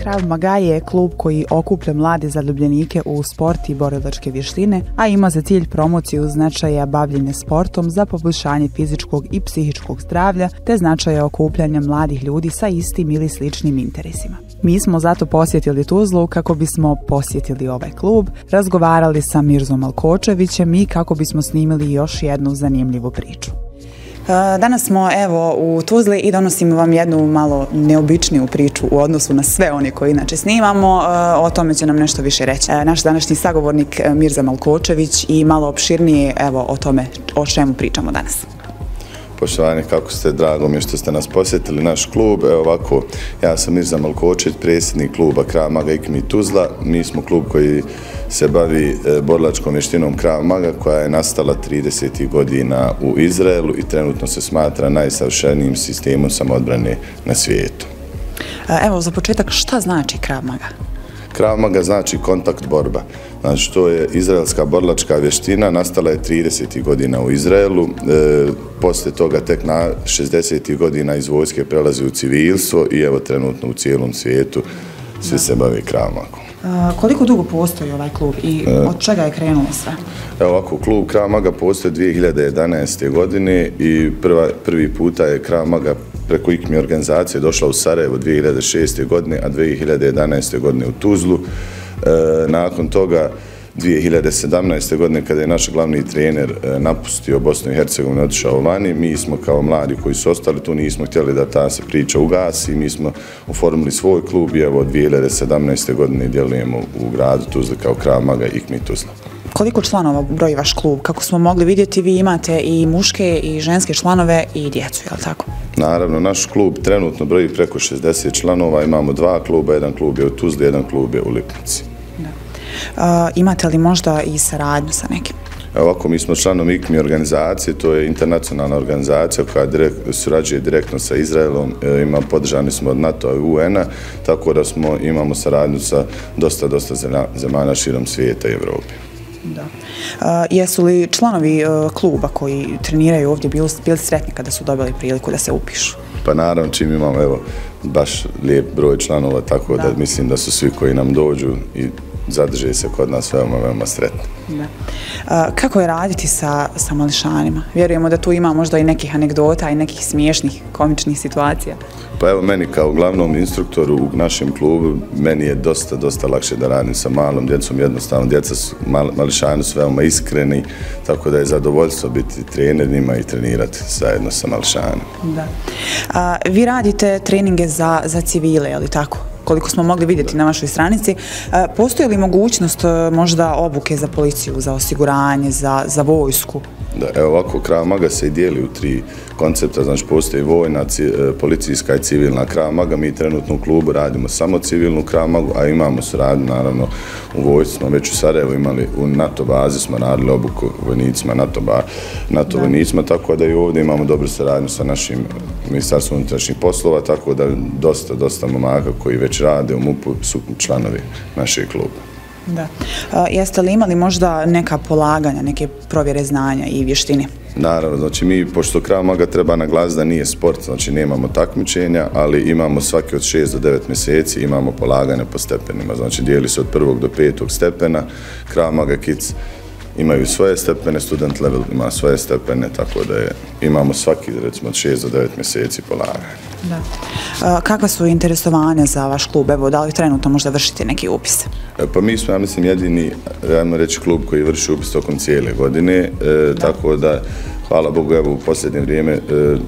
Krav Maga je klub koji okuplja mlade zaljubljenike u sport i borilačke vještine, a ima za cilj promociju značaja bavljenja sportom za poboljšanje fizičkog i psihičkog zdravlja te značaja okupljanja mladih ljudi sa istim ili sličnim interesima. Mi smo zato posjetili Tuzlu kako bismo posjetili ovaj klub, razgovarali sa Mirzom Malkočevićem i kako bismo snimili još jednu zanimljivu priču. Danas smo u Tuzli i donosimo vam jednu malo neobičniju priču u odnosu na sve one koje inače snimamo. O tome će nam nešto više reći naš današnji sagovornik Mirza Malkočević i malo opširnije o tome o čemu pričamo danas. Poštovani, kako ste, drago mi je što ste nas posjetili, naš klub. Ja sam Mirza Malkočević, predsjednik kluba Krav Maga IKMI Tuzla. Mi smo klub koji se bavi borilačkom vještinom Krav Maga koja je nastala 30. godina u Izraelu i trenutno se smatra najsavršenijim sistemom samoodbrane na svijetu. Za početak, šta znači Krav Maga? Krav Maga znači kontakt borba. Znači, to je izraelska borilačka vještina, nastala je 30. godina u Izraelu, poslije toga tek na 60. godina iz vojske prelazi u civilstvo i trenutno u cijelom svijetu svi se bave Krav Magom. Koliko dugo postoji ovaj klub i od čega je krenulo sve? Klub Krav Maga postoji 2011. godine i prvi puta je Krav Maga preko IKMI organizacije došla u Sarajevo 2006. godine, a 2011. godine u Tuzlu. Nakon toga 2017. godine kada je naš glavni trener napustio Bosnu i Hercegovinu i otišao vani, mi smo kao mladi koji su ostali tu nismo htjeli da ta se priča ugasi, mi smo oformili svoj klub i od 2017. godine djelujemo u gradu Tuzli kao Krav Maga IKMI Tuzla. Koliko članova broji vaš klub? Kako smo mogli vidjeti, vi imate i muške i ženske članove i djecu, je li tako? Naravno, naš klub trenutno broji preko 60 članova, imamo dva kluba, jedan klub je u Tuzli, jedan klub je u Lipnici. Imate li možda i saradnju sa nekim? Mi smo članom IKMI organizacije, to je internacionalna organizacija koja surađuje direktno sa Izraelom, podržani smo od NATO i UN-a, tako da imamo saradnju sa dosta zemalja širom svijeta i Evrope. Jesu li članovi kluba koji treniraju ovdje bili sretni kada su dobili priliku da se upišu? Pa naravno, čim imamo baš lijep broj članova, tako da mislim da su svi koji nam dođu i zadrže se kod nas veoma sretni. Kako je raditi sa mališanima? Vjerujemo da tu ima možda i nekih anegdota i nekih smiješnih, komičnih situacija. Pa meni kao glavnom instruktoru u našem klubu, meni je dosta lakše da radim sa malom djecom, jednostavno djeca su, mališani su veoma iskreni, tako da je zadovoljstvo biti trener njima i trenirati zajedno sa mališanima. Vi radite treninge za civile, je li tako? Koliko smo mogli vidjeti na vašoj stranici, postoji li mogućnost možda obuke za policiju, za osiguranje, za vojsku? Krav Maga se i dijeli u tri koncepta, znači postoji vojna, policijska i civilna Krav Maga. Mi trenutno u klubu radimo samo civilnu Krav Magu, a imamo suradnju naravno u vojsci. Smo već u Sarajevu imali, u NATO bazi smo radili obuku vojnicima, NATO vojnicima, tako da i ovdje imamo dobru suradnju sa našim Ministarstvom unutrašnjih poslova, tako da dosta momaka koji već rade u MUP-u su članovi našeg kluba. Jeste li imali možda neka polaganja, neke provjere znanja i vještine? Naravno, znači mi, pošto Krav Maga treba naglasiti da nije sport, znači nemamo takmičenja, ali imamo svaki od 6 do 9 mjeseci, imamo polaganje po stepenima, znači dijeli se od 1. do 5. stepena, Krav Maga Kids imaju svoje stepene, student level ima svoje stepene, tako da imamo svaki, recimo, od 6 do 9 mjeseci polaganja. Kakva su interesovanja za vaš klub? Da li trenutno možda vršite neki upis? Pa mi smo, ja mislim, jedini, ajmo reći, klub koji vrši upis tokom cijele godine, tako da, hvala Bogu, u posljednje vrijeme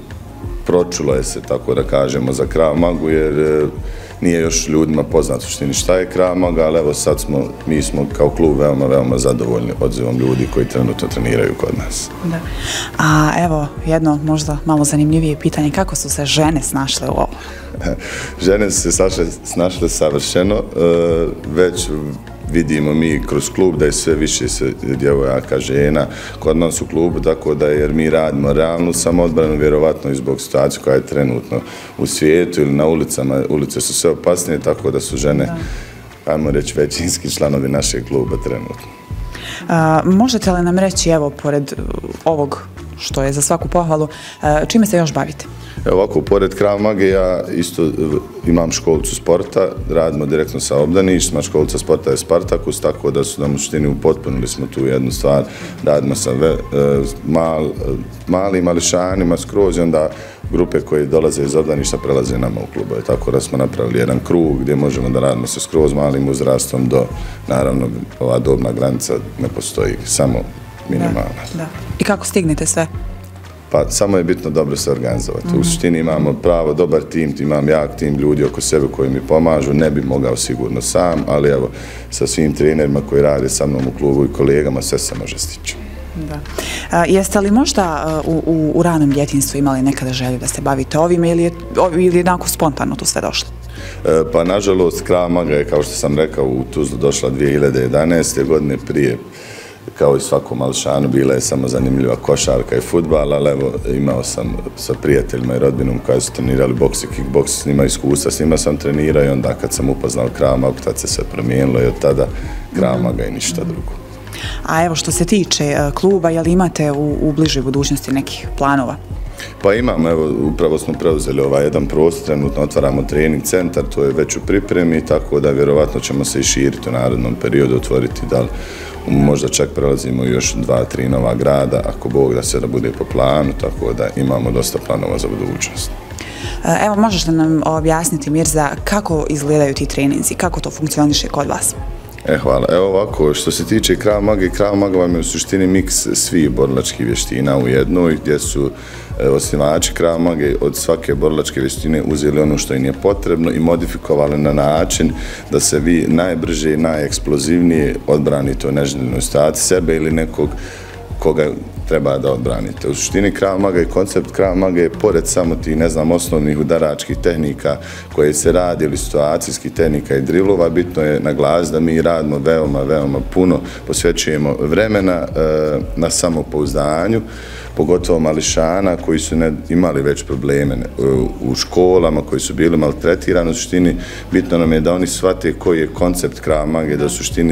pročulo je se, tako da kažemo, za Krav Magu, jer nije još ljudima poznato suštini šta je Krav Maga, ali sad mi smo kao klub veoma zadovoljni odzivom ljudi koji trenutno treniraju kod nas. A jedno možda malo zanimljivije pitanje, kako su se žene snašle u ovo? Žene su se snašle savršeno, već vidimo mi kroz klub da je sve više djevojaka, žena kod nas u klubu, tako da jer mi radimo realnu samoodbranu, vjerovatno i zbog situacije koja je trenutno u svijetu ili na ulicama, ulice su sve opasnije, tako da su žene, ajmo reći, većinski članovi našeg kluba trenutno. Možete li nam reći, pored ovog što je za svaku pohvalu, čime se još bavite? Ovako, pored Krav Mage, ja isto imam školicu sporta, radimo direktno sa obdaništima, školica sporta je Spartakus, tako da su nam u suštini upotpunili smo tu jednu stvar, radimo sa malim mališanima skroz i onda grupe koje dolaze iz obdaništa prelaze nama u klubove, tako da smo napravili jedan krug gdje možemo da radimo sa skroz malim uzrastom do, naravno, ova dobna granica ne postoji, samo minimalna. Da. I kako stignete sve? Pa samo je bitno dobro se organizovati. U suštini imamo pravo, dobar tim, imam jak tim ljudi oko sebe koji mi pomažu, ne bi mogao sigurno sam, ali evo, sa svim trenerima koji rade sa mnom u klubu i kolegama, sve se može stići. Da. Jeste li možda u ranom djetinjstvu imali nekada želju da se bavite ovime ili je jednako spontano to sve došlo? Pa nažalost, Krav Maga je, kao što sam rekao, u Tuzlu došla 2011. godine prije. Kao i svakom mališanu, bila je samo zanimljiva košarka i fudbal, ali evo, imao sam sa prijateljima i rodbinom koji su trenirali boks i kickboks, s njima iskustva, s njima sam trenirao i onda kad sam upoznao Krav Magu, tad se sve promijenilo i od tada Krav Maga i ništa drugo. A evo, što se tiče kluba, je li imate u bližoj budućnosti nekih planova? Pa imamo, evo, upravo smo preuzeli ovaj jedan prostor, trenutno otvaramo trening centar, to je već u pripremi, tako da vjerovatno ćemo se i širiti u narednom periodu, otvoriti da li možda čak prelazimo još 2-3 nova grada, ako Bog da se da bude po planu, tako da imamo dosta planova za budućnost. Evo, možeš li nam objasniti, Mirza, kako izgledaju ti treninzi, kako to funkcioniše kod vas? Hvala. Evo ovako, što se tiče Krav Mage, Krav Maga vam je u suštini miks svih borilačkih vještina u jednoj, gdje su osnivači Krav Mage od svake borilačke vještine uzeli ono što im je potrebno i modifikovali na način da se vi najbrže i najeksplozivnije odbranite u neželjenoj situaciji sebe ili nekog koga treba da odbranite. U suštini Krav Maga i koncept Krav Mage je pored samo tih, ne znam, osnovnih udaračkih tehnika koje se radi ili situacijskih tehnika i drilova, bitno je naglasiti da mi radimo veoma puno, posvećujemo vremena na samopouzdanju, pogotovo mališana koji su imali već probleme u školama, koji su bili maltretirani. U suštini bitno nam je da oni shvate koji je koncept Krav Mage, da u suštini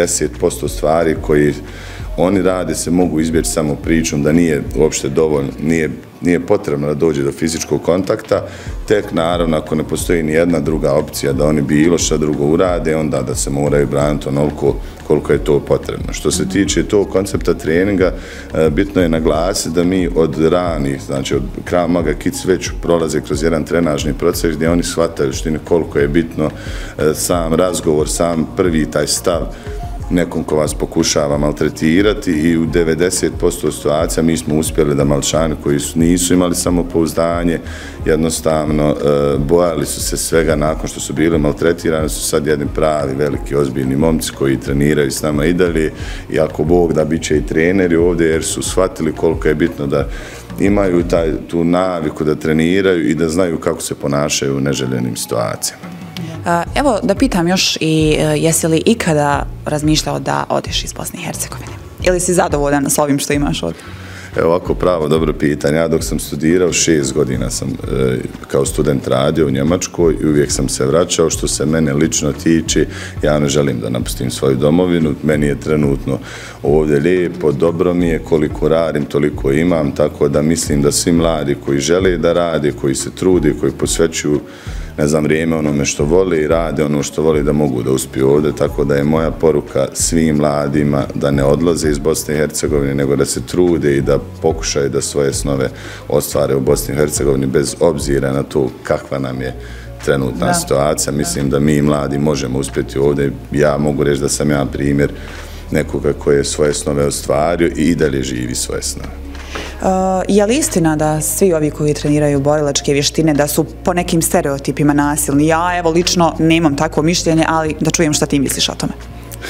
90% stvari koji oni rade se mogu izbjeći samo pričom, da nije uopšte dovoljno, nije potrebno da dođe do fizičkog kontakta, tek naravno ako ne postoji ni jedna druga opcija da oni bilo šta drugo urade, onda da se moraju braniti onoliko koliko je to potrebno. Što se tiče tog koncepta treninga, bitno je naglasiti da mi od ranih, znači od Krav Maga Kids već prolaze kroz jedan trenažni proces gdje oni shvataju koliko je bitno sam razgovor, sam prvi taj stav nekom ko vas pokušava maltretirati i u 90% situacija mi smo uspjeli da mališani koji nisu imali samopouzdanje, jednostavno bojali su se svega nakon što su bili maltretirani, su sad jedni pravi, veliki, ozbiljni momci koji treniraju s nama i dalje i ako Bog da bit će i treneri ovdje jer su shvatili koliko je bitno da imaju tu naviku da treniraju i da znaju kako se ponašaju u neželjenim situacijama. Evo da pitam još i jesi li ikada razmišljao da odeš iz Bosne i Hercegovine? Ili si zadovoljan s ovim što imaš ovdje? Evo ovako pravo dobro pitanje. Ja dok sam studirao 6 godina sam kao student radio u Njemačkoj i uvijek sam se vraćao. Što se mene lično tiče, ja ne želim da napustim svoju domovinu. Meni je trenutno ovdje lijepo, dobro mi je, koliko radim, toliko imam, tako da mislim da svi mladi koji žele da rade, koji se trude, koji posvećuju vrijeme onome što vole i rade ono što vole da mogu da uspiju ovdje, tako da je moja poruka svim mladima da ne odlaze iz Bosne i Hercegovine, nego da se trude i da pokušaju da svoje snove ostvare u Bosni i Hercegovini bez obzira na to kakva nam je trenutna situacija. Mislim da mi mladi možemo uspjeti ovdje. Ja mogu reći da sam ja primjer nekoga koji je svoje snove ostvario i dalje živi svoje snove. Je li istina da svi ovi koji treniraju borilačke vještine da su po nekim stereotipima nasilni? Ja evo lično nemam takvo mišljenje, ali da čujem šta ti misliš o tome.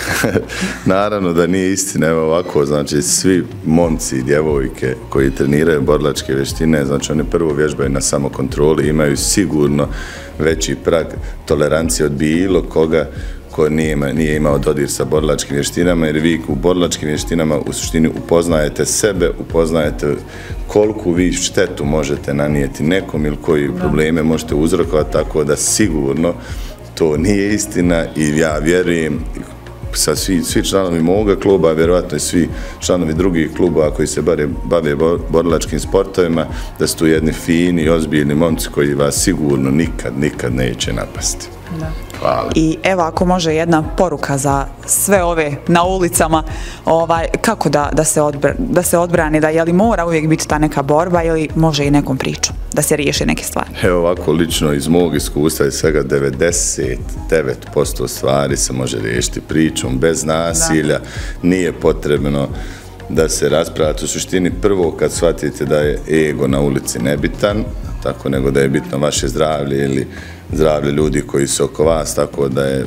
Naravno da nije istina, evo ovako, znači svi momci i djevojke koji treniraju borilačke vještine, znači oni prvo vježbaju na samokontroli, imaju sigurno veći prag tolerancije od bilo koga ko nije imao dodir sa borilačkim vještinama, jer vi u borilačkim vještinama u suštini upoznajete sebe, upoznajete koliku vi štetu možete nanijeti nekom ili koji probleme možete uzrokovati, tako da sigurno to nije istina i ja vjerujem sa svi članovi moga kluba, vjerojatno i svi članovi drugih klubova koji se bave borilačkim sportovima, da su tu jedni fini, ozbiljni momci koji vas sigurno nikad neće napasti. Da. Hvala. I evo, ako može jedna poruka za sve ove na ulicama, kako da se odbrani, da je li mora uvijek biti ta neka borba ili može i nekom pričom da se riješi neke stvari? Evo ovako, lično iz mog iskustva je svega 99% stvari se može riješiti pričom, bez nasilja, nije potrebno da se raspravljate. U suštini prvo kad shvatite da je ego na ulici nebitan, tako nego da je bitno vaše zdravlje ili zdravlje ljudi koji su oko vas, tako da je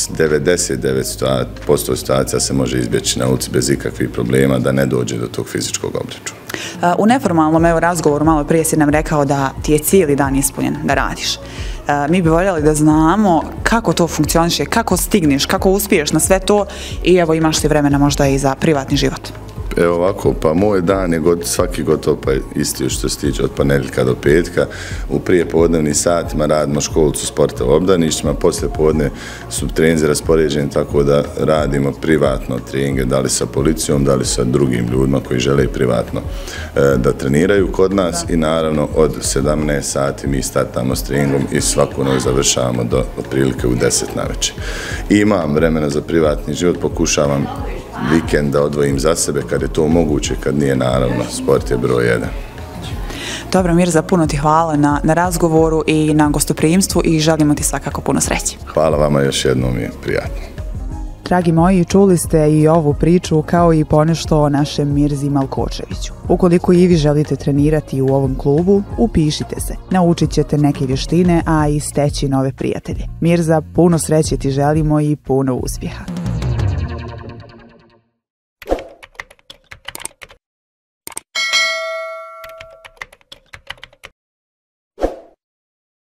99% situacija se može izbjeći na ulici bez ikakvih problema, da ne dođe do tog fizičkog obračuna. U neformalnom razgovoru malo prije si nam rekao da ti je cijeli dan ispunjen da radiš. Mi bi voljeli da znamo kako to funkcioniše, kako stigneš, kako uspiješ na sve to i evo imaš li vremena možda i za privatni život. Evo ovako, pa moj dan je svaki gotovo pa isti što se tiče od ponedjeljka do petka. U prijepodnevnim satima radimo školcu sporta u obdaništima, poslije podne su treninzi raspoređeni tako da radimo privatno treninge, da li sa policijom, da li sa drugim ljudima koji žele privatno da treniraju kod nas i naravno od 17 sati mi startamo s treningom i svaku noć završavamo do otprilike u 10 navečer. Imam vremena za privatni život, pokušavam vikend da odvojim za sebe kad je to moguće, kad nije, naravno, sport je broj 1. Dobro, Mirza, puno ti hvala na razgovoru i na gostoprimstvu i želimo ti svakako puno sreće. Hvala vama, još jednom je prijatno. Dragi moji, čuli ste i ovu priču kao i ponešto o našem Mirzi Malkočeviću. Ukoliko i vi želite trenirati u ovom klubu, upišite se. Naučit ćete neke vještine, a i steći nove prijatelje. Mirza, puno sreće ti želimo i puno uspjeha.